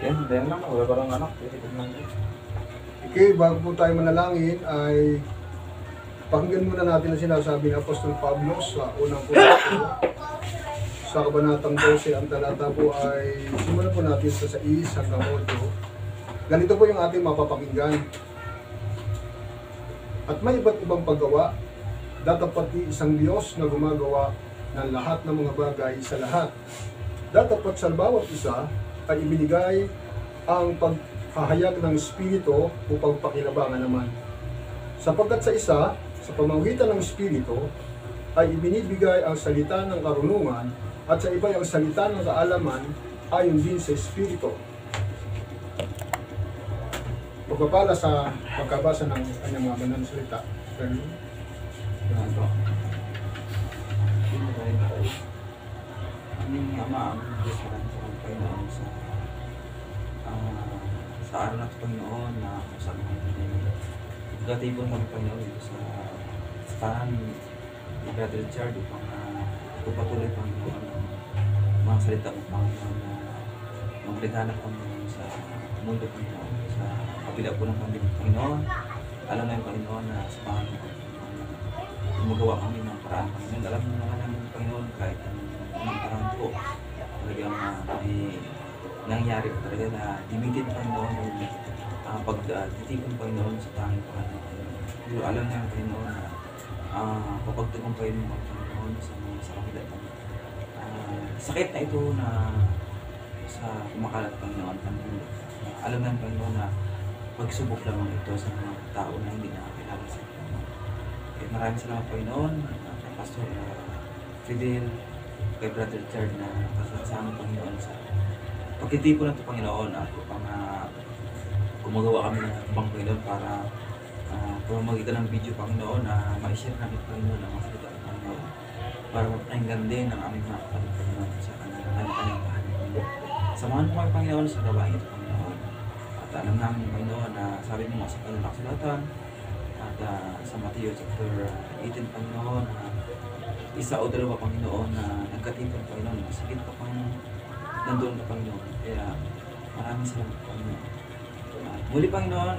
Yan lang, wala parang anak. Okay, bago po tayo manalangin ay pakinggan muna natin ang sinasabi ng Apostol Pablo sa unang Korinto. Sa Kabanatang 12, ang talata po ay simulan po natin sa 6 hanggang 8. Ganito po yung ating mapapakinggan. At may iba't ibang paggawa, datapat isang Diyos na gumagawa ng lahat ng mga bagay sa lahat. Datapat sa bawat isa ay ibinigay ang paghahayag ng Espiritu upang pakilabangan naman. Sapagkat sa isa, sa pamamagitan ng Espiritu, ay ibinibigay ang salita ng karunungan at sa iba ang salita ng kaalaman ayon din sa Espiritu. Pagpapala sa pagkabasa ng kanyang mga banal na salita. Aming Ama, ang Diyos maraming salamat Panginoon sa araw na ito Panginoon na kasama namin. Pagkatipon kami Panginoon dito sa tahan ni Brother Richard upang ipapatuloy Panginoon ang mga salita mo Panginoon na maglighanap Panginoon sa mundo Panginoon, sa kabila po ng pandemya Panginoon. Alam na yung Panginoon na sa pangalan ng Panginoon na gumagawa kami ng paraan Panginoon. Alam mo naman namin Panginoon kahit anong paraan po talagang may nangyari po talaga na limited Panginoon yung pagtitipon Panginoon sa tanging pangalan ng Panginoon. Pero alam na yung Panginoon na kapagtagumpayin mo Panginoon sa kabila ng sakit na ito na sa kumakalat Panginoon. Alam na yung Panginoon na pagsubok lamang ito sa mga tao na hindi nakakilala sa Panginoon. Kaya maraming salamat Panginoon, kay Pastor Fidel, kay Brother Richard na kasama Panginoon sa pagtitipon na ito Panginoon at upang gumagawa kami ng ibang Panginoon para pamamagitan ng video Panginoon na ma-share namin Panginoon ang mga salita ng Panginoon para mapakinggan din ang aming mga kapatid Panginoon sa kanyang bahan Panginoon. Samahan mo kami Panginoon sa gawain ito Panginoon. At alam namin Panginoon na sabi mo sa kalulaksulatan at sa Mateo chapter 18 Panginoon isa o dalawa Panginoon na nagkatipon Panginoon, masakit pa Panginoon, nandoon ka Panginoon. Kaya maraming salamat Panginoon. Muli Panginoon,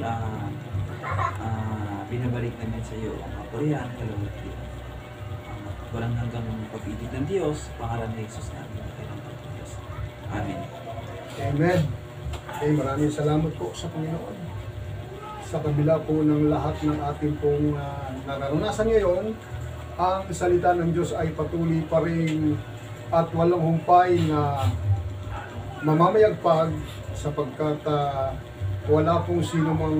binabalik namin sa iyo ang kapurihan, kalawati, walang hanggang pag-ibig ng Diyos, pangalan ni Jesus namin na kailang pagkakas. Amen. Amen. Okay, maraming salamat po sa Panginoon. Sa kabila po ng lahat ng ating pong nararanasan ngayon, ang salita ng Diyos ay patuloy pa rin at walang humpay na mamamayagpag sapagkat wala pong sino mang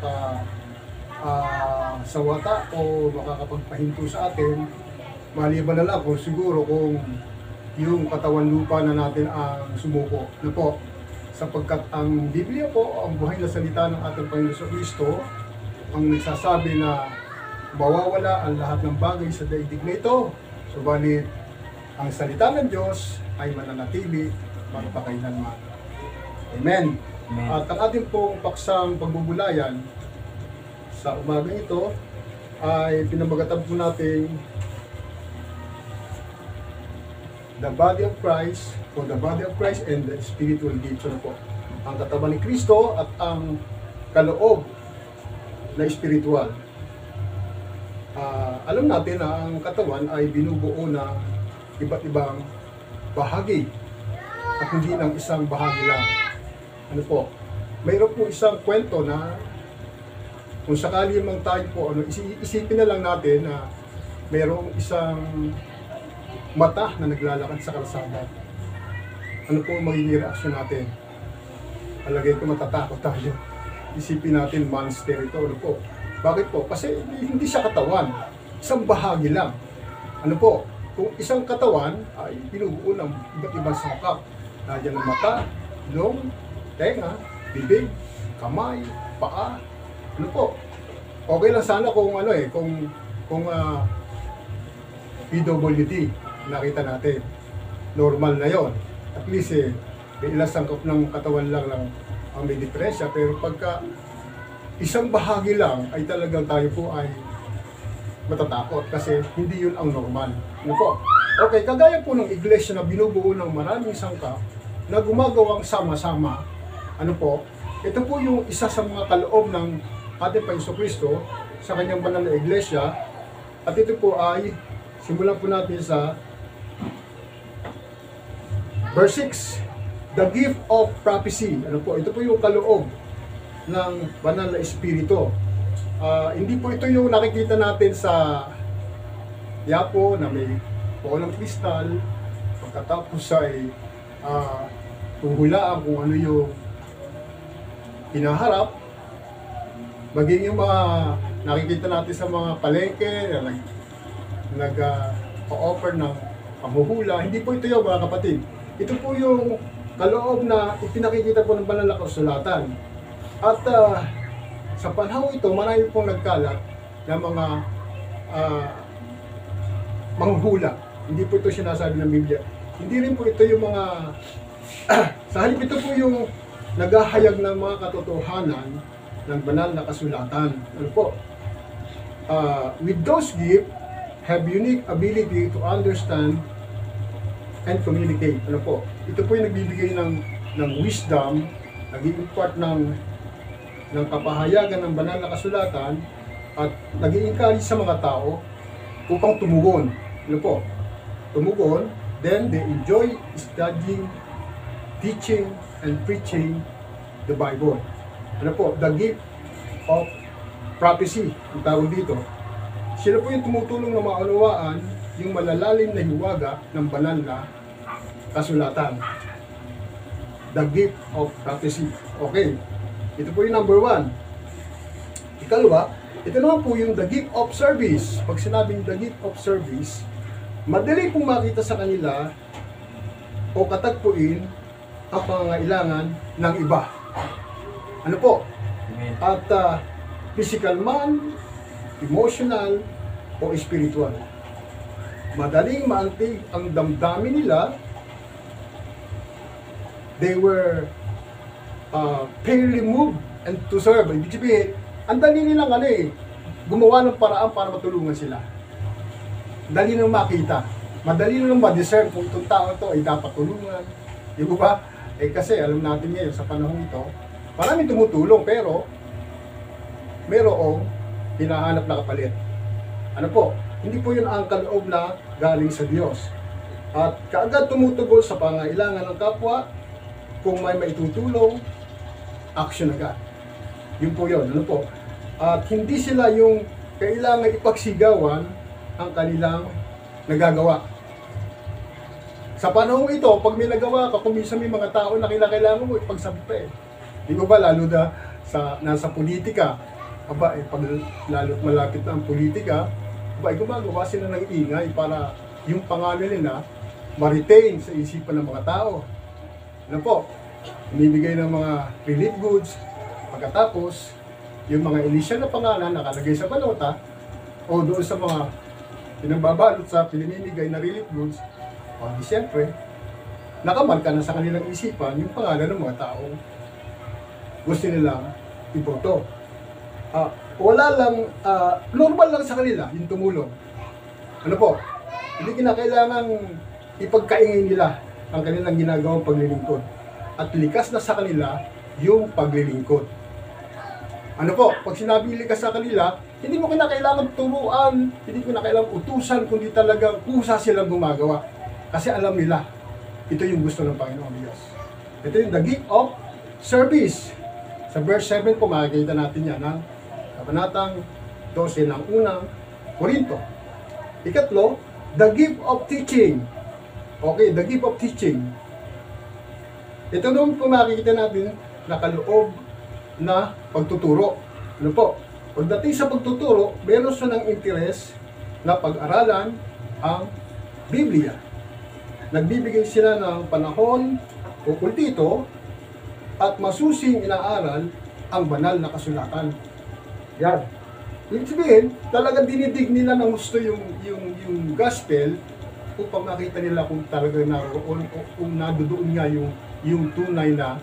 sawata o makakapagpahinto sa atin maliban na lang kung siguro kung yung katawan lupa na natin ang sumuko na po sapagkat ang Biblia po ang buhay na salita ng ating Panginoon sa Kristo ang nagsasabi na mawawala ang lahat ng bagay sa daigdig na ito subalit ang salita ng Diyos ay mananatili magpakailanman. Amen. Amen. At ang ating pong paksang pagbubulayan sa umaga ito ay pinamagatan po natin the body of Christ o the body of Christ and the spiritual gifts po. Ang katawan ni Kristo at ang kaloob na spiritual. Alam natin na ang katawan ay binubuo ng iba't ibang bahagi at hindi ng isang bahagi lang. Ano po? Mayroon po isang kwento na kung sakali mang tayo po, isipin na lang natin na mayroong isang mata na naglalakad sa kalsada. Ano po magiging reaksyon natin? Alagay ko matatakot tayo. Isipin natin monster ito. Ano po? Bakit po? Kasi hindi siya katawan. Isang bahagi lang. Ano po? Kung isang katawan ay binubuo ng iba't ibang sangkap. Nandiyan ang mata, ilong, tenga, bibig, kamay, paa. Ano po? Okay lang sana kung kung PWD nakita natin. Normal na yon. At least may ilang sangkap ng katawan lang ang may diferensya. Pero pagka isang bahagi lang ay talagang tayo po ay matatakot kasi hindi yun ang normal. Ano po? Okay, kagaya po ng iglesia na binubuo ng maraming sangkap na gumagawang sama-sama Ano po? Ito po yung isa sa mga kaloob ng ating Panginoon Kristo sa kanyang banal na iglesia. At ito po ay, simulan po natin sa verse 6. The gift of prophecy. Ano po? Ito po yung kaloob ng banal na espiritu. Hindi po ito yung nakikita natin sa yapo na may bolang kristal, pagkatapos ay huhulaan kung ano yung hinaharap, maging yung mga nakikita natin sa mga palengke na nag-offer ng panghuhula. Hindi po ito yung mga kapatid. Ito po yung kaloob na ipinakikita po ng banal na kasulatan. At sa panahon ito, marami pong nagkalat ng mga manghuhula. Hindi po ito sinasabi ng Biblia. Hindi rin po ito yung mga sa halip ito po yung naghahayag ng mga katotohanan ng banal na kasulatan. Ano po? With those gifts, have unique ability to understand and communicate. Ano po? Ito po yung nagbibigay ng wisdom, nag-i-impart ng kapahayagan ng banal na kasulatan at nag-i-encourage sa mga tao upang tumugon. Ano po? Tumugon, then they enjoy studying, teaching, and preaching the Bible. Ano po? The gift of prophecy, ang tawag dito. Sila po yung tumutulong na maunawaan yung malalalim na hiwaga ng banal na kasulatan. The gift of prophecy. Okay. Ito po yung number 1. Ikalawa, ito naman po yung the gift of service. Pag sinabing the gift of service, madali pong makita sa kanila o katagpuin ang pangangailangan ng iba. Ano po? Amen. At physical man, emotional, o spiritual. Madaling maantig ang damdamin nila. They were fairly moved and to serve. Ibig sabihin, ang dali nilang gumawa ng paraan para matulungan sila. Dali nang makita. Madali nang ma-discern kung itong tao ito ay dapat tulungan. Di ba? Kasi alam natin ngayon sa panahon ito, maraming tumutulong pero mayroong hinahanap na kapalit. Ano po? Hindi po yun ang kaloob na galing sa Diyos. At kaagad tumutugon sa pangailangan ng kapwa, kung may maitutulong, action agad. Yun po yun. Ano po? At hindi sila yung kailangan ipagsigawan ang kanilang nagagawa. Sa panahon ito, pag may nagawa ka, kung minsan may mga tao na kailangan mo ipagsabi. Di ba lalo na nasa politika, pag lalo't malapit na ang politika, gumagawa sila ng ingay para yung pangalan nila ma-retain sa isipan ng mga tao. Ano po? Binibigay ng mga relief goods, pagkatapos, yung mga initial na pangalan nakalagay sa balota o doon sa mga pinagbabalot sa pinimimigay na relief goods, o di siyempre, nakamarka na sa kanilang isipan yung pangalan ng mga tao gusto nilang iboto. Wala lang, normal lang sa kanila yung tumulong. Ano po? Hindi kinakailangan ipagkaingin nila ang kanilang ginagawang paglilingkod. At likas na sa kanila yung paglilingkod. Ano po? Pag sinabing likas sa kanila, hindi mo kinakailangan turuan, hindi mo kinakailangan utusan, kundi talagang kusa silang gumagawa. Kasi alam nila, ito yung gusto ng Panginoon Diyos. Ito yung the gift of service. Sa verse 7 po, makikita natin yan, ng Kabanatang 12 ng unang Korinto. Ikatlo, the gift of teaching. Okay, the gift of teaching. Ito doon po makikita natin na kaloob na pagtuturo. Ano po? Pagdating sa pagtuturo, meron siya ng interes na pag-aralan ang Biblia. Nagbibigay sila ng panahon o kultito at masusing inaaral ang banal na kasulatan. Yan. Ibig sabihin, talagang dinidig nila ng gusto yung gospel upang makita nila kung talaga naroon o kung nadoon nga yung tunay na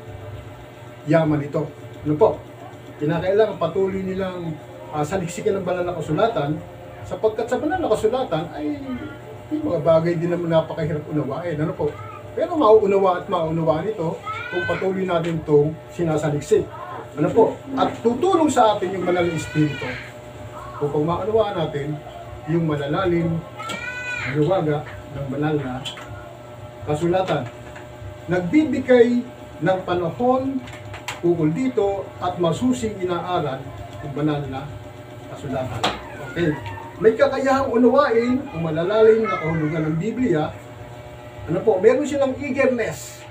yaman ito. Ano po? Kinakailangan patuloy nilang saliksikin ng banal na kasulatan sapagkat sa banal na kasulatan ay yung mga bagay din naman napakahirap unawain. Ano po? Pero mauunawa at maunawaan ito kung patuloy natin itong sinasaliksik. Ano po? At tutulong sa atin yung banal na Espiritu upang maunawaan natin yung malalalim na liwaga ng banal na kasulatan. Nagbibigay ng panahon ukol dito at masusing inaaral ng banal na kasulatan. Okay. May kakayahang unawain ang malalalim na kahulugan ng Biblia. Ano po? Meron silang eagerness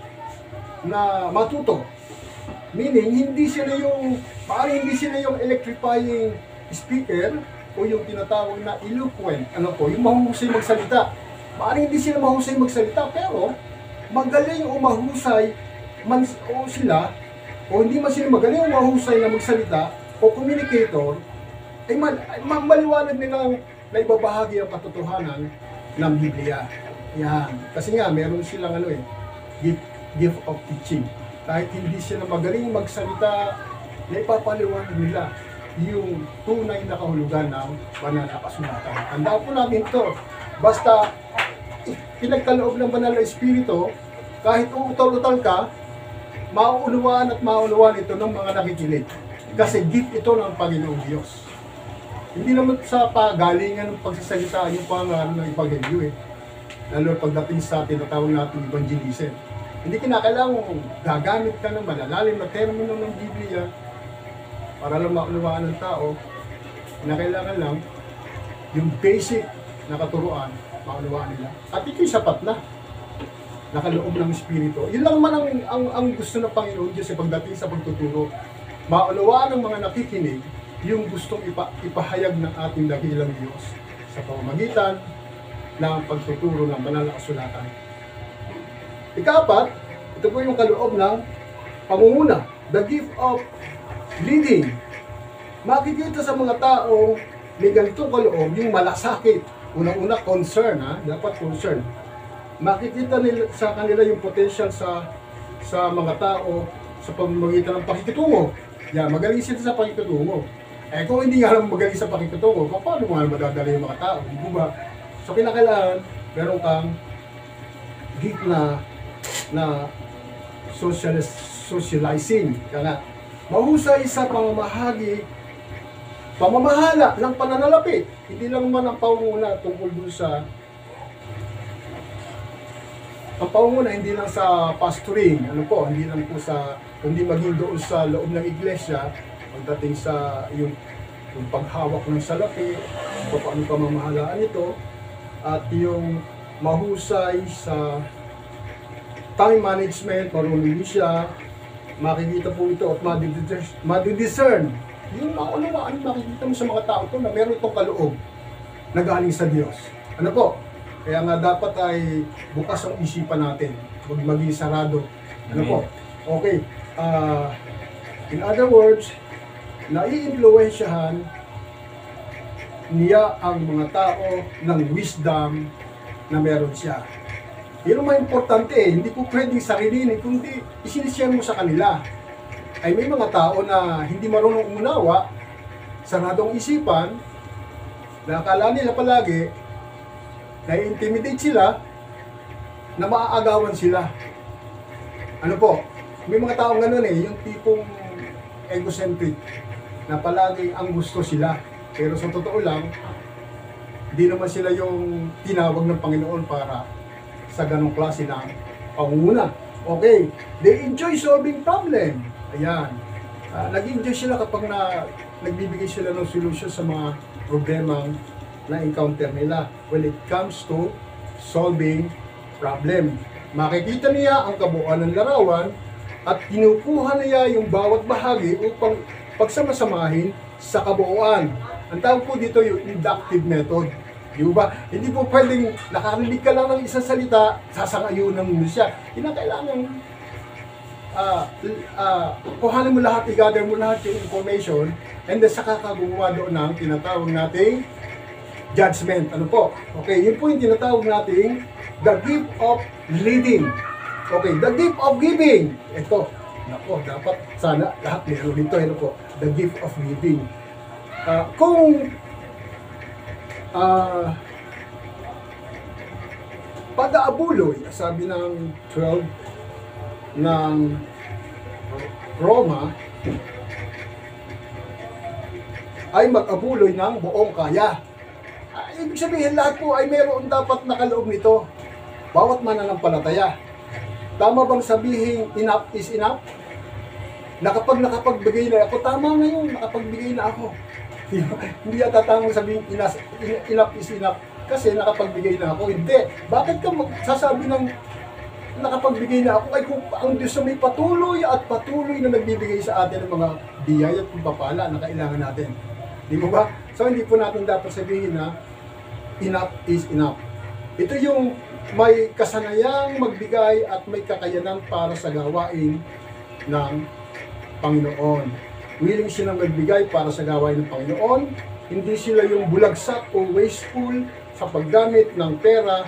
na matuto. Meaning, parang hindi sila yung electrifying speaker o yung tinatawag na eloquent. Ano po? Yung mahusay magsalita. Parang hindi sila mahusay magsalita, pero magaling o mahusay man o sila, o hindi man sila magaling o mahusay na magsalita o communicator, ay maliwanag nilang naibabahagi ang katotohanan ng Biblia. Yan. Kasi nga, meron silang gift of teaching. Kahit hindi sila magaling magsalita, naipapaliwanag nila yung tunay na kahulugan ng banal na kasulatan. Tandaan po namin ito. Basta pinagkaloob ng banal na Espiritu, kahit utol-utol ka, mauunawaan at mauunawaan ito ng mga nakikinig. Kasi gift ito ng Panginoong Diyos. Hindi naman sa pagalingan ng pagsasalita yung pangalan ng Ebanghelyo lalo pagdating sa tinatawag natin evangelism. Hindi kinakailangan gagamit ka ng malalalim na termino ng Biblia para lang maunawaan ng tao. Kinakailangan lang yung basic na katuruan, maunawaan nila. At ito'y sapat na nakaloob ng Espiritu. Yun lang man ang gusto ng Panginoon Diyos pagdating sa pagtuturo. Maunawaan ng mga nakikinig yung gustong ipahayag ng ating dakilang Diyos sa pamamagitan ng pagtuturo ng banal na kasulatan. Ika-4, ito po yung kaloob ng pangunguna, the gift of leading. Makikita sa mga tao may ganitong kaloob, yung malasakit. Unang-una, concern, dapat concern. Makikita nila, sa kanila yung potential sa mga tao sa pamamagitan ng pakikitungo. Yan, magaling sila sa pakikitungo. Kung hindi nga lang magaling sa pakikitungo, paano mo nga madadala yung mga tao? Di ba? So, kinakailangan, meron kang gift na socializing. Kaya mahusay sa pamamahala ng pananalapi. Hindi lang man ang pangunguna tungkol dun sa ang pangunguna, hindi lang sa pastoring, hindi lang po hindi maging doon sa loob ng iglesia, pagdating sa yung paghawak ng salapi, paano pamamahalaan ito, at yung mahusay sa time management, marunong siya, makikita po ito at madidiscern. Yung maunawaan, makikita mo sa mga tao ito na meron itong kaloob na galing sa Diyos. Ano po? Kaya nga dapat ay bukas ang isipan natin, huwag maging sarado. Ano po? Okay. In other words, nai-impluwensyahan niya ang mga tao ng wisdom na meron siya. Yun ang importante hindi po pwedeng sarilinin, kundi isinishare mo sa kanila. Ay may mga tao na hindi marunong umunawa, saradong isipan, na akala nila palagi, na-intimidate sila, na maaagawan sila. Ano po? May mga taong ganun yung tipong egocentric, na palagi ang gusto sila. Pero sa totoo lang, hindi naman sila yung tinawag ng Panginoon para sa ganong klase ng pangunguna. Okay, they enjoy solving problem. Ayan. Nag-enjoy sila kapag nagbibigay sila ng solusyon sa mga problemang na-encounter nila when it comes to solving problem. Makikita niya ang kabuuan ng larawan at kinukuha niya yung bawat bahagi upang pagsamasamahin sa kabuuan. Ang tawag po dito yung inductive method. Di ba? Hindi po pwedeng nakarinig ka lang ng isang salita, sasangayunan mo siya. Kinakailangan kuhanin mo lahat, i-gather mo lahat yung information, and then saka ka gumawa doon ng tinatawag nating judgment. Ano po? Okay, yun po yung tinatawag nating the gift of leading. Okay, the gift of giving. Ito, nako, dapat sana lahat meron dito. Ano po? The gift of giving. Kung pag-aabuloy, sabi ng 12 ng Roma ay mag-abuloy ng buong kaya. Ibig sabihin, lahat po ay mayroon dapat nakaloob nito. Bawat mananampalataya. Tama bang sabihin, enough is enough? Nakapagbigay na ako, tama ngayon, nakapagbigay na ako. Hindi yata tamang sabihin, enough is enough. Kasi nakapagbigay na ako. Hindi. Bakit ka magsasabi ng nakapagbigay na ako? Ay kung ang Diyos na may patuloy at patuloy na nagbibigay sa atin ng mga biyaya at pagpapala na kailangan natin. Di mo ba? So hindi po natin dapat sabihin na enough is enough. Ito yung may kasanayang magbigay at may kakayanan para sa gawain ng Panginoon. Willing silang magbigay para sa gawain ng Panginoon. Hindi sila yung bulagsak o wasteful sa paggamit ng pera.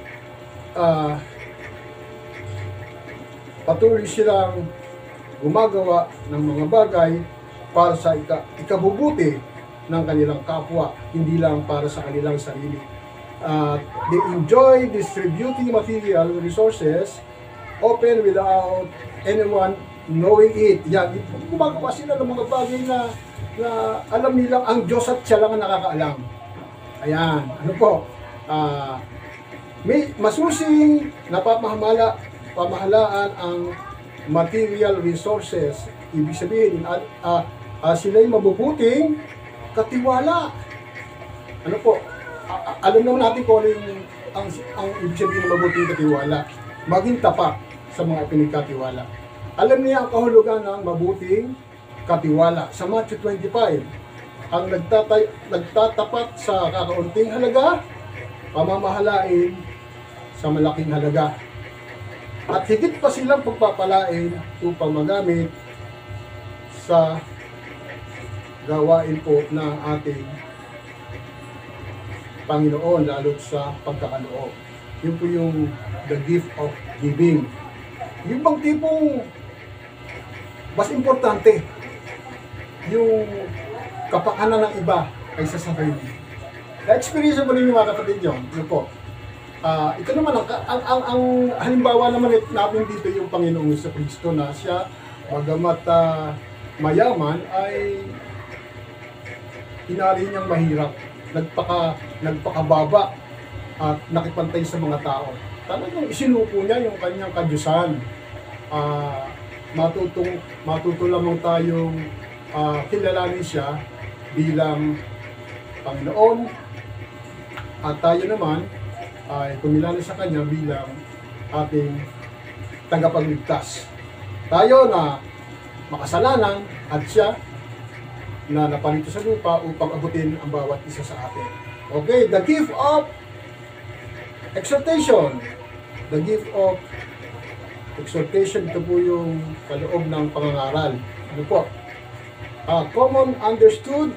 Patuloy silang gumagawa ng mga bagay para sa ikabubuti ng kanilang kapwa, hindi lang para sa kanilang sarili. They enjoy distributing material resources open without anyone knowing it. Yan, gumagawa sila ng mga bagay na alam nilang ang Diyos at siya lang ang nakakaalam. Ayan, ano po, may masusing pamahalaan ang material resources. Ibig sabihin, sila'y mabubuting katiwala. Ano po, alam naman natin kung ano yung ang ibig sabihin ng mabuting katiwala. Maging tapat sa mga pinagkatiwala. Alam niya ang kahulugan ng mabuting katiwala. Sa Matthew 25, ang nagtatapat sa kakaunting halaga, pamamahalain sa malaking halaga. At higit pa silang pagpapalain upang magamit sa gawain po ng ating Panginoon, lalo sa pagkakaloob. Yun po yung the gift of giving. Yung bang tipong mas importante yung kapakanan ng iba kaysa sa sarili. Na-experience mo rin yung mga kapatid yun. Ano po? Ito naman, ang halimbawa naman natin dito yung Panginoong Kristo na siya, magamat mayaman, ay inari niyang mahirap, nagpakababa at nakipantay sa mga tao. Talagang isinuko niya yung kanyang kadyusan. Matuto lamang tayong kilalanin siya bilang Panginoon at tayo naman ay kumilala sa Kanya bilang ating tagapagligtas. Tayo na makasalanan at siya na naparito sa lupa upang abutin ang bawat isa sa atin. Okay, the gift of exhortation. The gift of exhortation, ito po yung kaloob ng pangangaral. Ano po? Common understood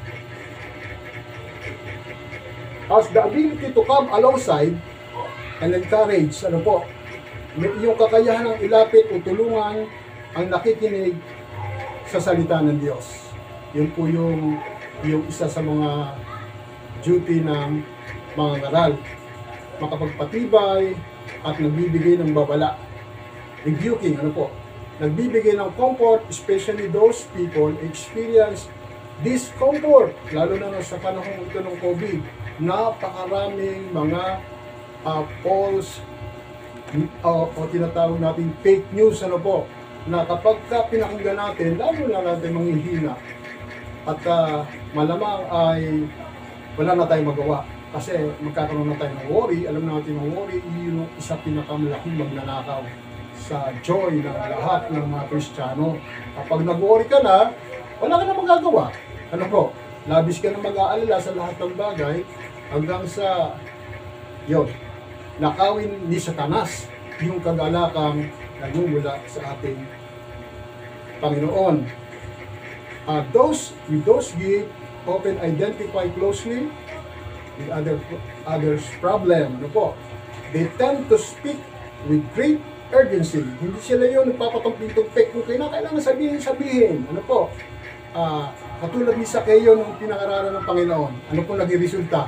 as the ability to come alongside and encourage, ano po, yung kakayahan ng ilapit o tulungan ang nakikinig sa salita ng Diyos. Yun po yung isa sa mga duty ng mga ngaral. Makapagpatibay at nagbibigay ng babala. Rebuking, ano po, nagbibigay ng comfort, especially those people experience discomfort, lalo na sa panahon ito ng COVID. Napakaraming mga false o tinatawag natin fake news, ano po, na kapag pinakinggan natin, lalo na natin manghihina at malamang ay wala na tayong magawa kasi magkakaroon na tayo ng worry. Alam natin ang worry, yun yung isa pinakamalaking magnanakaw sa joy ng lahat ng mga Kristiyano. Kapag nag-worry ka na, wala ka na magagawa. Ano po, labis ka na mag-aalala sa lahat ng bagay hanggang sa yun, nakawin ni Satanas yung kagalakang nagmumula sa ating Panginoon. Those give often identify closely with others' problem. Ano po? They tend to speak with great urgency. Hindi sila yun nagpapatumpik-tumpik kung kailangan sabihin. Ano po? Katulad ni Sakeo nung pinangaralan ng Panginoon. Ano po naging resulta?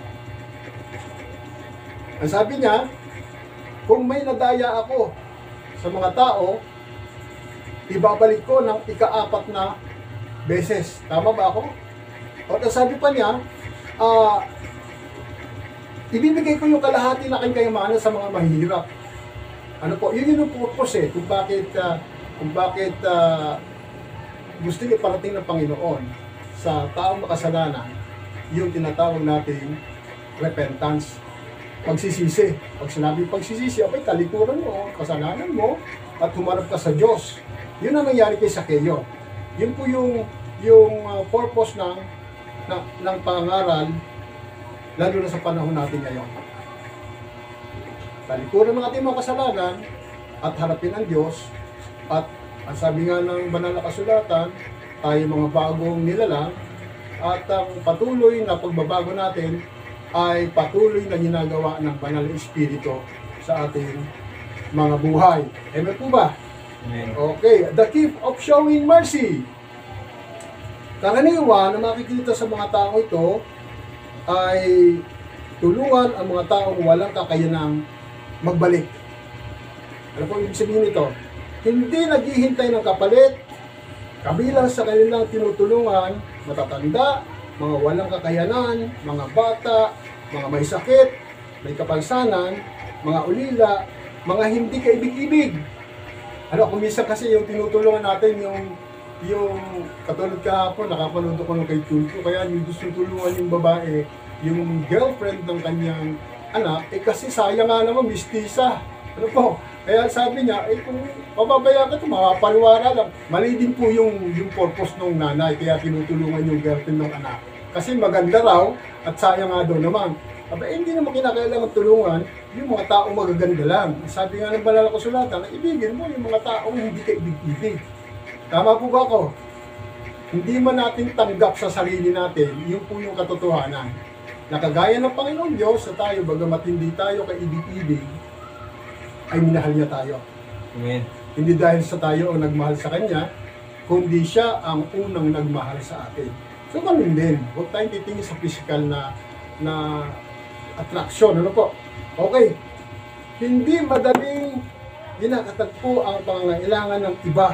Ang sabi niya, kung may nadaya ako, sa mga tao, ibabalik ko ng ika-4 na beses. Tama ba ako? At sabi pa niya, ibibigay ko yung kalahati na aking kayamanan sa mga mahirap. Ano po, yun yung purpose kung bakit gusto niya parating ng Panginoon sa taong makasalanan, yung tinatawag nating repentance, pagsisisi. Pag sinabi pagsisisi, okay, talikuran mo, kasalanan mo, at humarap ka sa Diyos. Yun ang nangyari kay Sakeo. Yun po yung purpose ng pangaral, lalo na sa panahon natin ngayon. Talikuran ng ating mga kasalanan at harapin ang Diyos, at ang sabi nga ng banal na kasulatan, tayo mga bagong nilalang, at ang patuloy na pagbabago natin ay patuloy na ginagawa ng banal na Espiritu sa ating mga buhay. Amen po ba? Amen. Okay, the gift of showing mercy. Karaniwan na makikita sa mga tao ito ay tulungan ang mga taong walang kakayanang magbalik. Ano po ibig sabihin nito? Hindi naghihintay ng kapalit, kabilang sa kanilang tinutulungan, matatanda, mga walang kakayanan, mga bata, mga may sakit, may kapansanan, mga ulila, mga hindi kaibig-ibig. Ano, kung minsan kasi yung tinutulungan natin, yung katulad kahapon, nakapanood ko ng kay Tulfo, kaya yung gusto tulungan yung babae, yung girlfriend ng kanyang anak, kasi sayang nga naman, mistisa. Ano po? Kaya sabi niya, kung pababayaan ka ito, mapapariwara lang. Mali din po yung purpose ng nanay, kaya tinutulungan yung girlfriend ng anak. Kasi maganda raw, at sayang nga daw naman. Hindi naman kinakailangan tulungan yung mga taong magaganda lang. Sabi nga ng banal na kasulatan, ibigin mo yung mga taong hindi ka ibig-ibig. Tama po ba ako? Hindi man natin tanggap sa sarili natin, yun po yung katotohanan. Nakagaya ng Panginoon Diyos sa tayo, bagamat hindi tayo kaibig-ibig, ay minahal niya tayo. Amen. Hindi dahil sa tayo ang nagmahal sa Kanya, kundi siya ang unang nagmahal sa atin. So ganun din, huwag tayong titingin sa physical na attraction. Ano po? Okay. Hindi madaling ginakatagpo ang pangangailangan ng iba.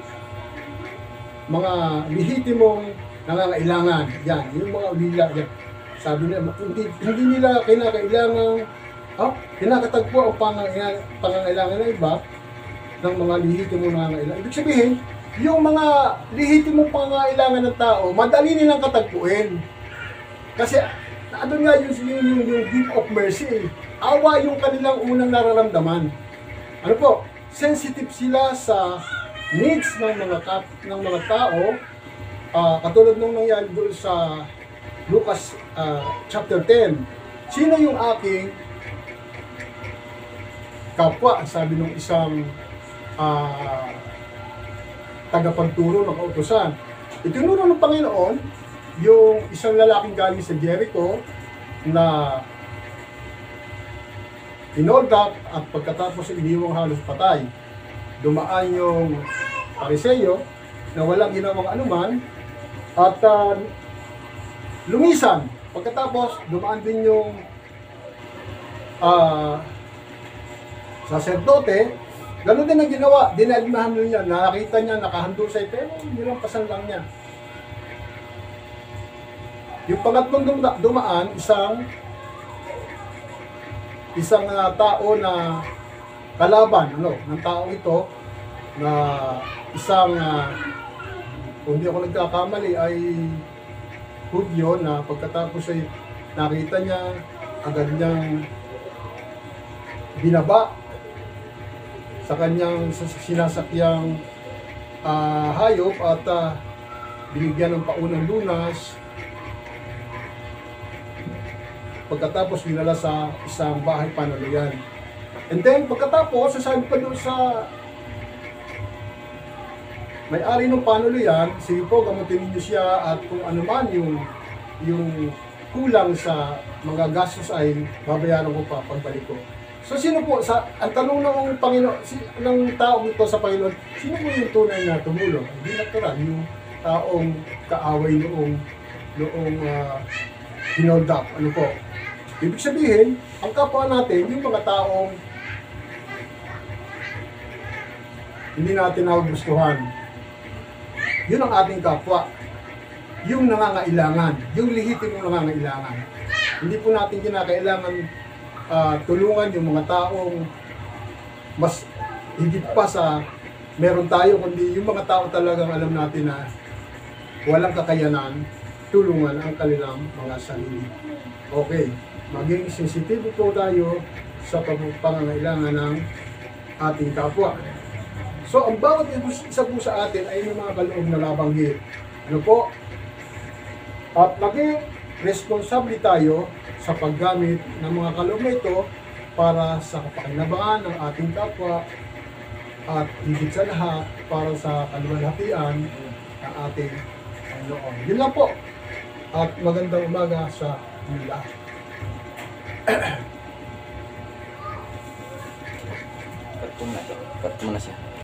Mga lihitimong nangangailangan. Yan, yung mga ulila. Yan. Sabi nila, hindi nila kinakatagpo ang pangangailangan ng iba ng mga lihitimong nangangailangan. Ibig sabihin, yung mga lihitimong pangangailangan ng tao, madali nilang katagpuin. Kasi, ano nga yung gift of mercy, awa yung kanilang unang nararamdaman. Ano po? Sensitive sila sa needs ng mga tao, katulad nung nangyari doon sa Lucas chapter 10. Sino yung aking kapwa? Sabi nung isang tagapagturo ng kautusan. Itinuro ng Panginoon yung isang lalaking galing sa Jericho na inold up at pagkatapos iniwang halos patay. Dumaan yung Pariseyo na walang ginawang anuman at lumisan. Pagkatapos dumaan din yung saserdote. Ganun din ang ginawa. Dinalmahan niya. Nakita niya, nakahando siya, pero nilampasan lang niya. Yung pangatlong dumaan, isang tao na kalaban, ng tao ito, na isang, kung hindi ako nagkakamali, ay Hudyo, na pagkatapos ay nakita niya, agad niyang binaba sa kanyang sinasakyang hayop at binigyan ng paunang lunas. Pagkatapos dinala sa isang bahay panuluyan. And then pagkatapos sasabi pa doon sa may-ari ng panuluyan, sige po, gamutin niyo siya at kung ano man yung kulang sa mga gastos ay babayaran ko pa pagbalik ko. So sino po, ang tanong ng Panginoon, ng taong ito sa Panginoon, sino po yung tunay na tumulong? Hindi natural, yung taong kaaway noong hinold up. Ano po? Ibig sabihin, ang kapwa natin, yung mga taong hindi natin nagugustuhan. Yun ang ating kapwa. Yung nangangailangan, yung lehitimong nangangailangan. Hindi po natin kinakailangan tulungan yung mga taong mas higit pa sa meron tayo, kundi yung mga tao talagang alam natin na walang kakayanan, tulungan ang kanilang mga sarili. Okay, maging sensitive po tayo sa pangangailangan ng ating kapwa. So, ang bawat isa po sa atin ay may mga kaloob na nabanggit. Ano po? At maging responsable tayo sa paggamit ng mga kaloob na ito para sa kapakinabangan ng ating kapwa at higit sa lahat para sa kaluwalhatian ng ating Panginoon. Yun lang po. At magandang umaga sa inyo lahat. Cut mo na siya.